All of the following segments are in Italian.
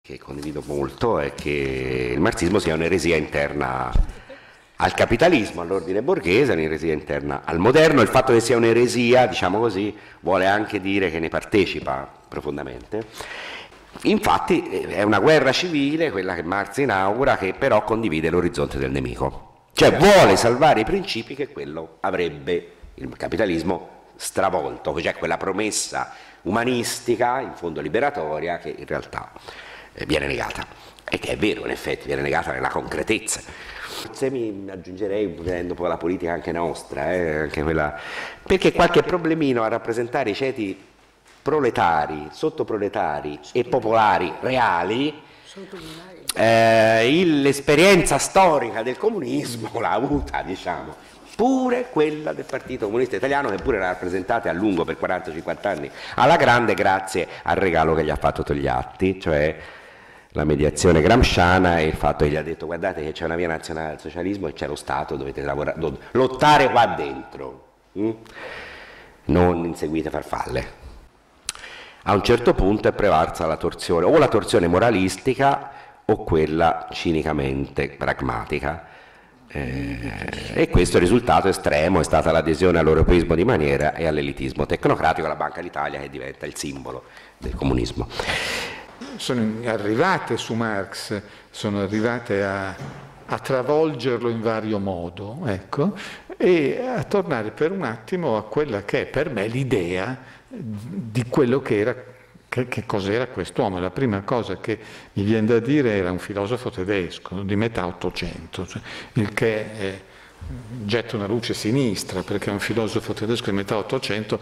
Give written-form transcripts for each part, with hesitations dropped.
che condivido molto, è che il marxismo sia un'eresia interna al capitalismo, all'ordine borghese, un'eresia interna al moderno. Il fatto che sia un'eresia, diciamo così, vuole anche dire che ne partecipa profondamente. Infatti è una guerra civile, quella che Marx inaugura, che però condivide l'orizzonte del nemico. Cioè vuole salvare i principi che quello avrebbe, il capitalismo, stravolto, cioè quella promessa umanistica, in fondo liberatoria, che in realtà viene negata. E che è vero, in effetti, viene negata nella concretezza. Se mi aggiungerei, vedendo poi la politica anche nostra, anche quella, perché qualche problemino a rappresentare i ceti proletari, sottoproletari e popolari reali, l'esperienza storica del comunismo l'ha avuta, diciamo, pure quella del Partito Comunista Italiano, che pure era rappresentata a lungo per 40-50 anni alla grande, grazie al regalo che gli ha fatto Togliatti, cioè la mediazione gramsciana e il fatto che gli ha detto: guardate che c'è una via nazionale al socialismo e c'è lo Stato, dovete lottare qua dentro, non inseguite farfalle. A un certo punto è prevalsa la torsione, o la torsione moralistica o quella cinicamente pragmatica, e questo risultato estremo è stata l'adesione all'europeismo di maniera e all'elitismo tecnocratico, alla Banca d'Italia che diventa il simbolo del comunismo. Sono arrivate su Marx, sono arrivate a travolgerlo in vario modo, ecco, e a tornare per un attimo a quella che è per me l'idea di quello che era, che cos'era quest'uomo. La prima cosa che mi viene da dire era un filosofo tedesco di metà Ottocento, cioè, il che getta una luce sinistra, perché un filosofo tedesco di metà Ottocento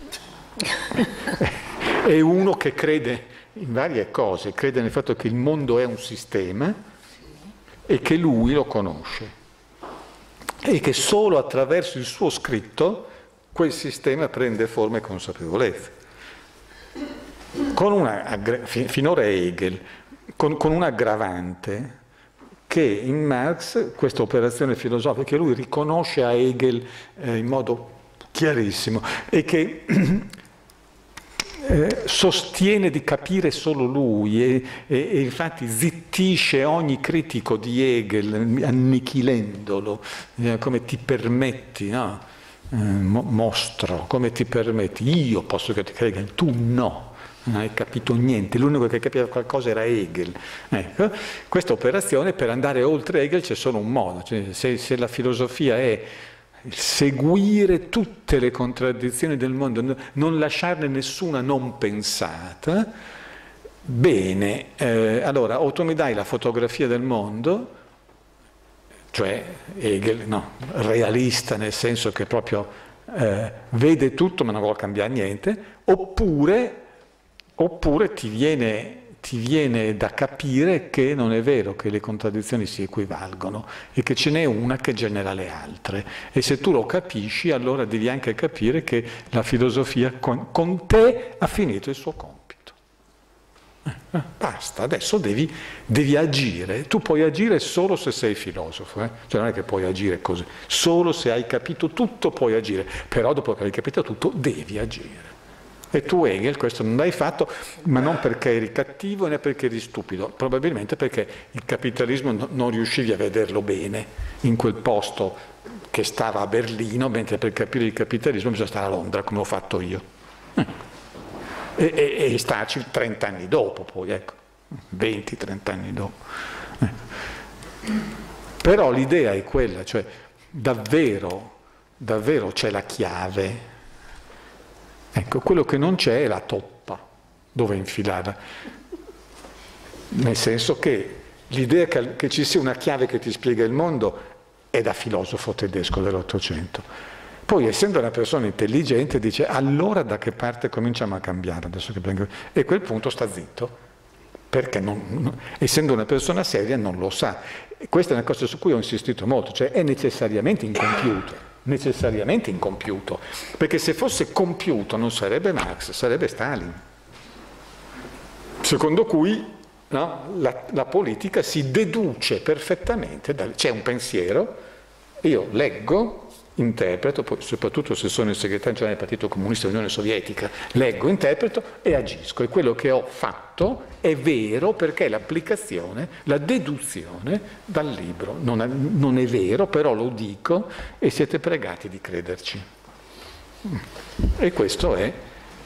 è uno che crede in varie cose, crede nel fatto che il mondo è un sistema e che lui lo conosce e che solo attraverso il suo scritto quel sistema prende forma e consapevolezza. Finora Hegel, con un aggravante che in Marx questa operazione filosofica che lui riconosce a Hegel in modo chiarissimo e che sostiene di capire solo lui e infatti zittisce ogni critico di Hegel annichilendolo, come ti permetti, no? Mostro, come ti permetti, io posso che ti Hegel, tu no, non hai capito niente, l'unico che capiva qualcosa era Hegel. Ecco, questa operazione, per andare oltre Hegel c'è solo un modo, cioè, se la filosofia è seguire tutte le contraddizioni del mondo, non lasciarne nessuna non pensata, bene, allora o tu mi dai la fotografia del mondo, cioè Hegel, no, realista nel senso che proprio vede tutto ma non vuole cambiare niente, oppure ti viene da capire che non è vero che le contraddizioni si equivalgono e che ce n'è una che genera le altre. E se tu lo capisci, allora devi anche capire che la filosofia con te ha finito il suo compito. Basta, adesso devi agire. Tu puoi agire solo se sei filosofo, cioè non è che puoi agire così. Solo se hai capito tutto puoi agire, però dopo che hai capito tutto devi agire. E tu Hegel questo non l'hai fatto, ma non perché eri cattivo né perché eri stupido, probabilmente perché il capitalismo non riuscivi a vederlo bene in quel posto che stava a Berlino, mentre per capire il capitalismo bisogna stare a Londra, come ho fatto io. E starci 30 anni dopo, poi, ecco, 20-30 anni dopo. Però l'idea è quella, cioè davvero c'è la chiave. Ecco, quello che non c'è è la toppa dove infilarla, nel senso che l'idea che ci sia una chiave che ti spiega il mondo è da filosofo tedesco dell'Ottocento. Poi, essendo una persona intelligente, dice: allora da che parte cominciamo a cambiare? Adesso che e a quel punto sta zitto, perché essendo una persona seria non lo sa. E questa è una cosa su cui ho insistito molto, cioè è necessariamente incompiuto, perché se fosse compiuto non sarebbe Marx, sarebbe Stalin, secondo cui, no, la politica si deduce perfettamente, c'è un pensiero, io leggo interpreto, soprattutto se sono il segretario generale del Partito Comunista dell'Unione Sovietica, leggo, interpreto e agisco. E quello che ho fatto è vero perché l'applicazione, la deduzione dal libro non è vero, però lo dico e siete pregati di crederci. E questo è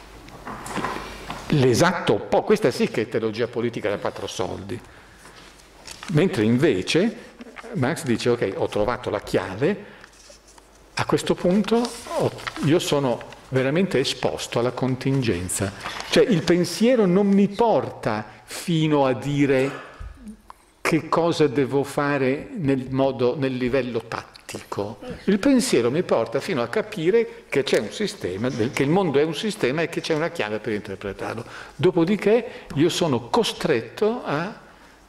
l'esatto opposto. Questa sì che è teologia politica da 4 soldi. Mentre invece Marx dice, ok, ho trovato la chiave, a questo punto io sono veramente esposto alla contingenza. Cioè il pensiero non mi porta fino a dire che cosa devo fare nel livello tattico. Il pensiero mi porta fino a capire che c'è un sistema, che il mondo è un sistema e che c'è una chiave per interpretarlo. Dopodiché io sono costretto a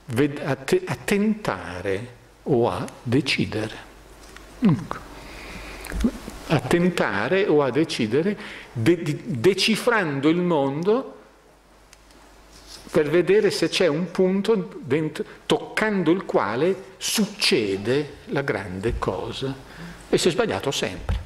tentare o a decidere. A tentare o a decidere, decifrando il mondo per vedere se c'è un punto toccando il quale succede la grande cosa. E si è sbagliato sempre.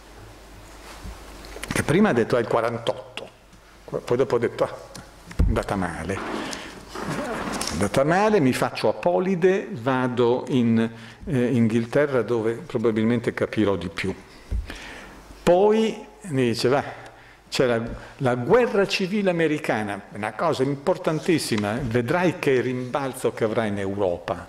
Che prima ha detto è il 48, poi dopo ha detto è andata male. È andata male, mi faccio Apolide, vado in Inghilterra dove probabilmente capirò di più. Poi mi dice, va, c'è la guerra civile americana, una cosa importantissima, vedrai che rimbalzo che avrà in Europa.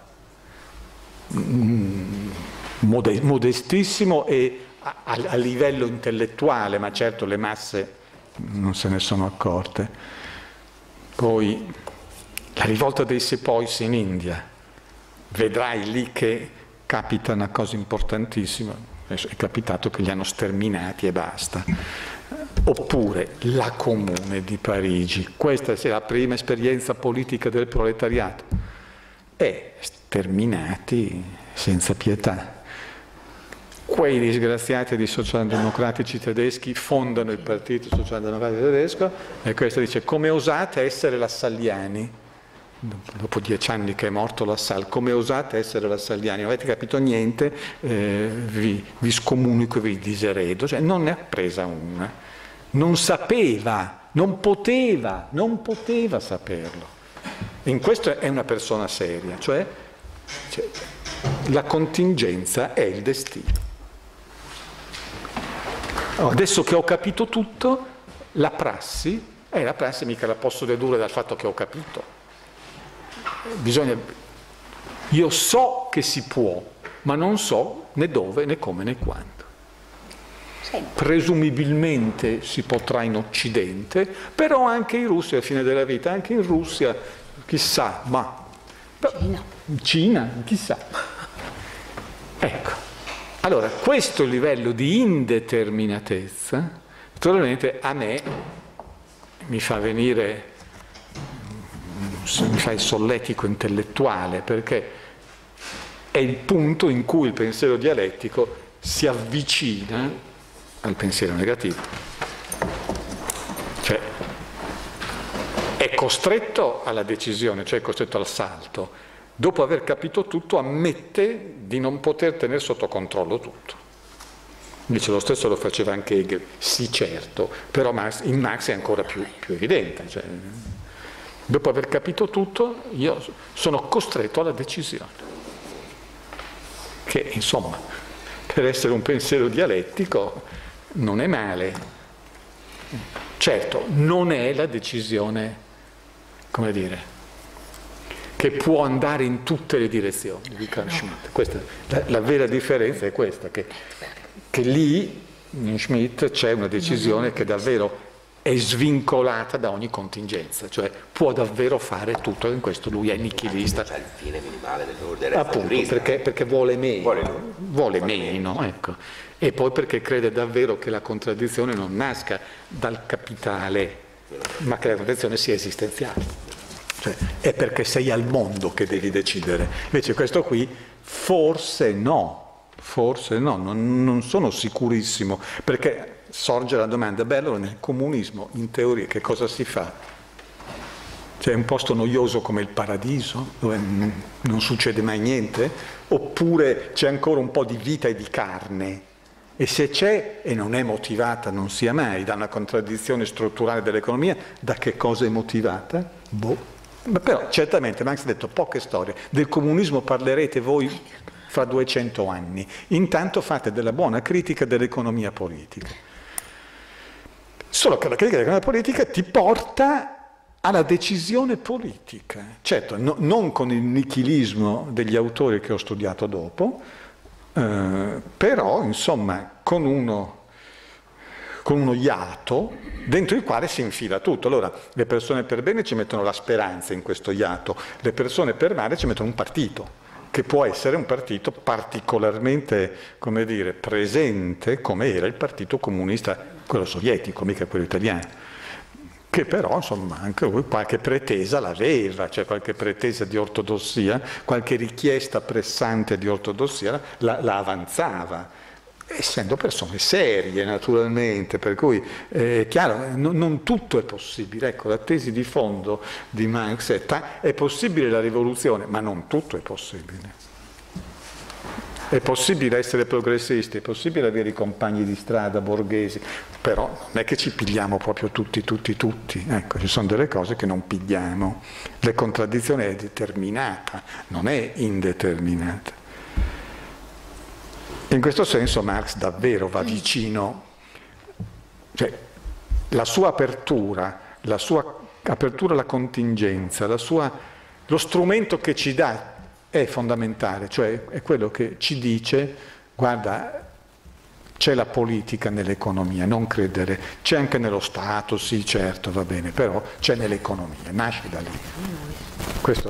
Modestissimo e a livello intellettuale, ma certo le masse non se ne sono accorte. Poi la rivolta dei Sepoys in India, vedrai lì che capita una cosa importantissima. È capitato che li hanno sterminati e basta. Oppure la Comune di Parigi, questa è la prima esperienza politica del proletariato, e sterminati senza pietà. Quei disgraziati di socialdemocratici tedeschi fondano il Partito Socialdemocratico Tedesco e questo dice come osate essere Lassalliani? Dopo 10 anni che è morto Lassalle, come osate essere Lassalliani? Non avete capito niente, vi scomunico e vi diseredo. Cioè, non ne ha presa una. Non sapeva, non poteva saperlo. E in questo è una persona seria, cioè la contingenza è il destino. Adesso che ho capito tutto, la prassi mica la posso dedurre dal fatto che ho capito. Io so che si può, ma non so né dove, né come, né quando. Presumibilmente si potrà in Occidente, però anche in Russia, alla fine della vita, anche in Russia, chissà, ma... Cina, chissà. Ecco. Allora, questo livello di indeterminatezza, naturalmente a me mi fa venire... mi fa il solletico intellettuale, perché è il punto in cui il pensiero dialettico si avvicina al pensiero negativo. Cioè, è costretto alla decisione, cioè è costretto al salto. Dopo aver capito tutto, ammette di non poter tenere sotto controllo tutto. Invece lo stesso lo faceva anche Hegel, sì certo, però in Marx è ancora più evidente. Cioè, dopo aver capito tutto, io sono costretto alla decisione. Che, insomma, per essere un pensiero dialettico non è male. Certo, non è la decisione, come dire, che può andare in tutte le direzioni di Carl Schmitt. Questa, la vera differenza è questa, che lì, in Schmitt, c'è una decisione che davvero è svincolata da ogni contingenza, cioè può davvero fare tutto, in questo lui è nichilista. C'è il fine minimale dell'ordine. Appunto, perché vuole meno, ecco. E poi perché crede davvero che la contraddizione non nasca dal capitale, ma che la contraddizione sia esistenziale. Cioè, è perché sei al mondo che devi decidere. Invece questo qui, forse no, non sono sicurissimo, perché sorge la domanda, beh allora nel comunismo in teoria che cosa si fa? C'è un posto noioso come il paradiso, dove non succede mai niente? Oppure c'è ancora un po' di vita e di carne E se c'è, e non è motivata, non sia mai, da una contraddizione strutturale dell'economia, da che cosa è motivata? Boh. Ma però certamente Marx ha detto poche storie, del comunismo parlerete voi fra 200 anni, intanto fate della buona critica dell'economia politica. Solo che la critica dell'economia politica ti porta alla decisione politica, certo non con il nichilismo degli autori che ho studiato dopo, però insomma con uno iato dentro il quale si infila tutto. Allora le persone per bene ci mettono la speranza in questo iato, le persone per male ci mettono un partito, che può essere un partito particolarmente, come dire, presente, come era il partito comunista, quello sovietico, mica quello italiano, che però insomma anche lui qualche pretesa l'aveva, cioè qualche pretesa di ortodossia, qualche richiesta pressante di ortodossia la avanzava, essendo persone serie naturalmente, per cui è chiaro, non tutto è possibile. Ecco, la tesi di fondo di Marx è possibile la rivoluzione, ma non tutto è possibile. È possibile essere progressisti, è possibile avere i compagni di strada borghesi, però non è che ci pigliamo proprio tutti. Ecco, ci sono delle cose che non pigliamo. La contraddizione è determinata, non è indeterminata. In questo senso Marx davvero va vicino, cioè la sua apertura alla contingenza, lo strumento che ci dà è fondamentale, cioè è quello che ci dice, guarda, c'è la politica nell'economia, non credere, c'è anche nello Stato, sì certo, va bene, però c'è nell'economia, nasce da lì. Questo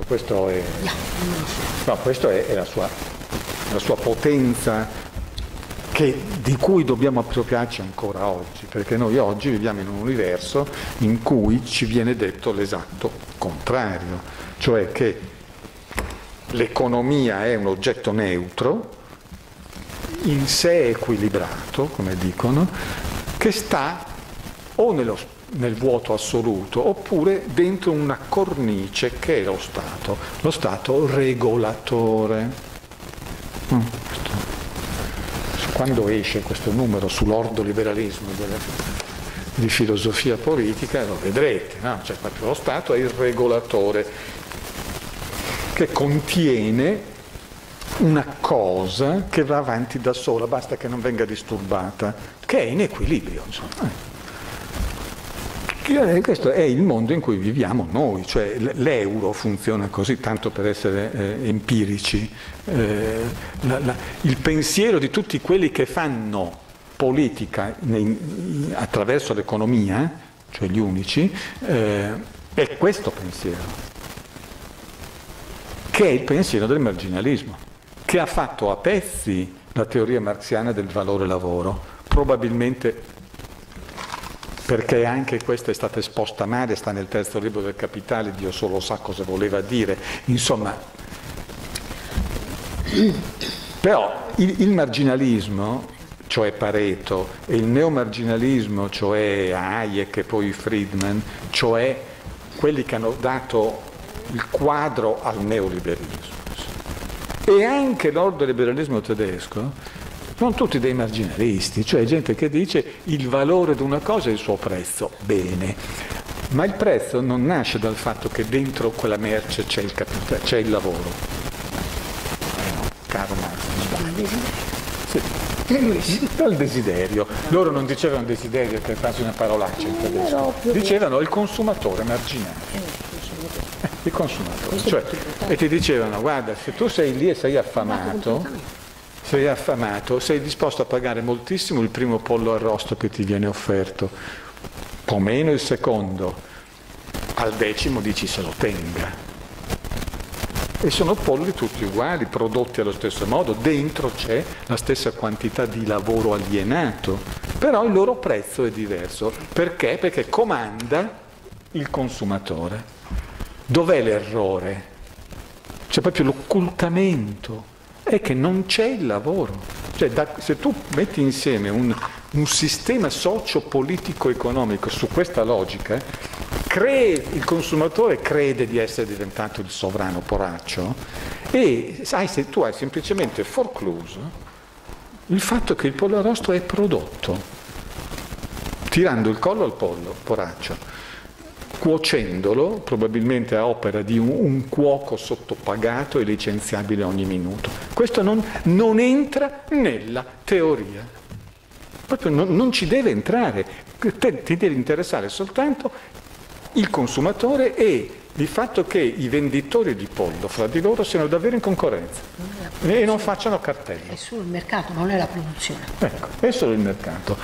è la sua potenza, di cui dobbiamo appropriarci ancora oggi, perché noi oggi viviamo in un universo in cui ci viene detto l'esatto contrario, cioè che l'economia è un oggetto neutro, in sé equilibrato, come dicono, che sta o nel vuoto assoluto oppure dentro una cornice che è lo Stato regolatore. Quando esce questo numero sull'ordoliberalismo di filosofia politica lo vedrete, no? Cioè proprio lo Stato è il regolatore che contiene una cosa che va avanti da sola, basta che non venga disturbata, che è in equilibrio, insomma. Questo è il mondo in cui viviamo noi, cioè l'euro funziona così, tanto per essere empirici. Il pensiero di tutti quelli che fanno politica attraverso l'economia, cioè gli unici, è questo pensiero, che è il pensiero del marginalismo, che ha fatto a pezzi la teoria marxiana del valore lavoro, probabilmente perché anche questa è stata esposta male, sta nel terzo libro del Capitale, Dio solo sa cosa voleva dire, insomma. Però il marginalismo, cioè Pareto, e il neomarginalismo, cioè Hayek e poi Friedman, cioè quelli che hanno dato il quadro al neoliberalismo, e anche l'ordoliberalismo tedesco, sono tutti dei marginalisti, cioè gente che dice il valore di una cosa è il suo prezzo, bene, ma il prezzo non nasce dal fatto che dentro quella merce c'è il lavoro. Caro Marx, sì, dal desiderio. Loro non dicevano desiderio, che è quasi una parolaccia in tedesco, dicevano il consumatore marginale. Il consumatore, cioè, e ti dicevano, guarda, se tu sei lì e sei affamato, sei disposto a pagare moltissimo il primo pollo arrosto che ti viene offerto, un po' meno il secondo, al decimo dici se lo tenga. E sono polli tutti uguali, prodotti allo stesso modo, dentro c'è la stessa quantità di lavoro alienato, però il loro prezzo è diverso. Perché? Perché comanda il consumatore. Dov'è l'errore? C'è proprio l'occultamento. È che non c'è il lavoro. Cioè, se tu metti insieme un sistema socio-politico-economico su questa logica, il consumatore crede di essere diventato il sovrano poraccio e se tu hai semplicemente forcluso Il fatto che il pollo arrosto è prodotto, tirando il collo al pollo, poraccio, cuocendolo, probabilmente a opera di un cuoco sottopagato e licenziabile ogni minuto. Questo non entra nella teoria. Proprio non ci deve entrare. Ti deve interessare soltanto il consumatore e il fatto che i venditori di pollo fra di loro siano davvero in concorrenza e non facciano cartelli. È solo il mercato, non è la produzione. Ecco, è solo il mercato.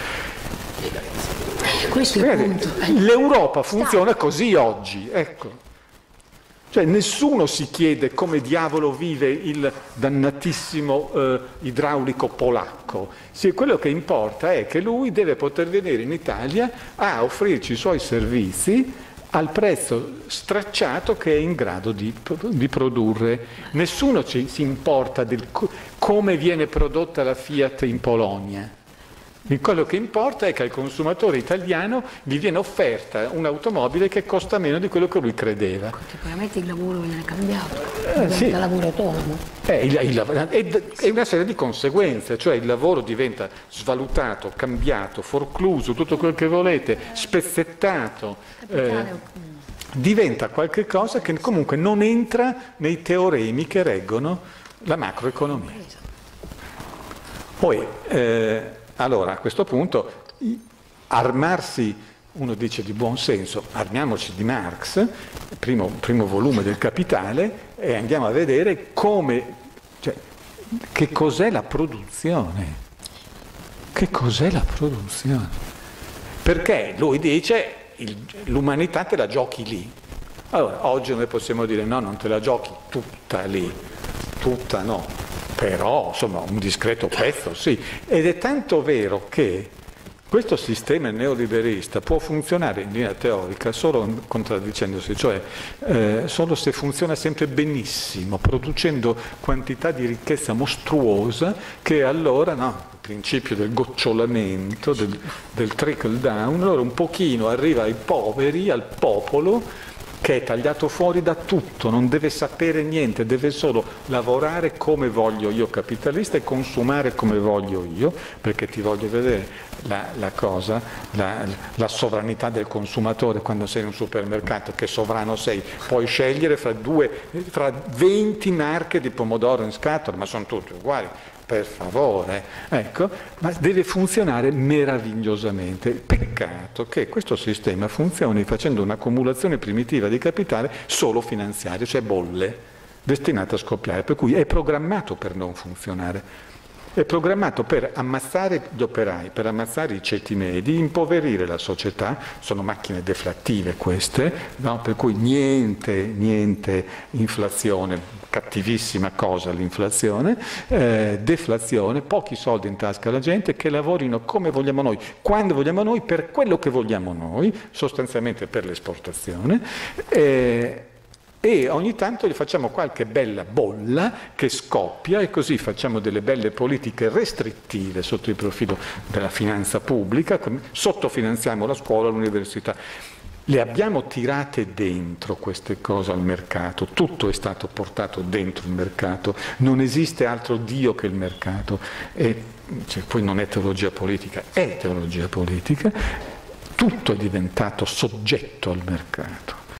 Questo è il punto. L'Europa funziona così oggi, ecco. Cioè nessuno si chiede come diavolo vive il dannatissimo idraulico polacco. Quello che importa è che lui deve poter venire in Italia a offrirci i suoi servizi al prezzo stracciato che è in grado di produrre. Nessuno si importa del come viene prodotta la Fiat in Polonia. Quello che importa è che al consumatore italiano gli viene offerta un'automobile che costa meno di quello che lui credeva. Contemporaneamente il lavoro viene cambiato, diventa lavoro autonomo. È una serie di conseguenze, cioè il lavoro diventa svalutato, cambiato, forcluso, tutto quel che volete, spezzettato. Diventa qualche cosa che comunque non entra nei teoremi che reggono la macroeconomia. Poi, allora, a questo punto, armarsi, uno dice di buon senso, armiamoci di Marx, primo volume del Capitale, e andiamo a vedere come, cioè, che cos'è la produzione. Che cos'è la produzione? Perché lui dice, l'umanità te la giochi lì. Allora, oggi noi possiamo dire, no, non te la giochi tutta lì, tutta no. Però, insomma, un discreto pezzo, sì. Ed è tanto vero che questo sistema neoliberista può funzionare in linea teorica solo contraddicendosi, cioè solo se funziona sempre benissimo, producendo quantità di ricchezza mostruosa che allora, no, il principio del gocciolamento, del trickle down, allora un pochino arriva ai poveri, al popolo, che è tagliato fuori da tutto, non deve sapere niente, deve solo lavorare come voglio io capitalista e consumare come voglio io, perché ti voglio vedere la cosa, la sovranità del consumatore quando sei in un supermercato, che sovrano sei, puoi scegliere fra 20 marche di pomodoro in scatola, ma sono tutte uguali. Per favore, ecco, ma deve funzionare meravigliosamente. Peccato che questo sistema funzioni facendo un'accumulazione primitiva di capitale solo finanziario, cioè bolle, destinate a scoppiare, per cui è programmato per non funzionare. È programmato per ammazzare gli operai, per ammazzare i ceti medi, impoverire la società, sono macchine deflattive queste, no? Per cui niente inflazione, cattivissima cosa l'inflazione, deflazione, pochi soldi in tasca alla gente, che lavorino come vogliamo noi, quando vogliamo noi, per quello che vogliamo noi, sostanzialmente per l'esportazione, e ogni tanto gli facciamo qualche bella bolla che scoppia e così facciamo delle belle politiche restrittive sotto il profilo della finanza pubblica, sottofinanziamo la scuola, l'università. Le abbiamo tirate dentro queste cose al mercato, tutto è stato portato dentro il mercato, non esiste altro Dio che il mercato, poi non è teologia politica, è teologia politica, tutto è diventato soggetto al mercato.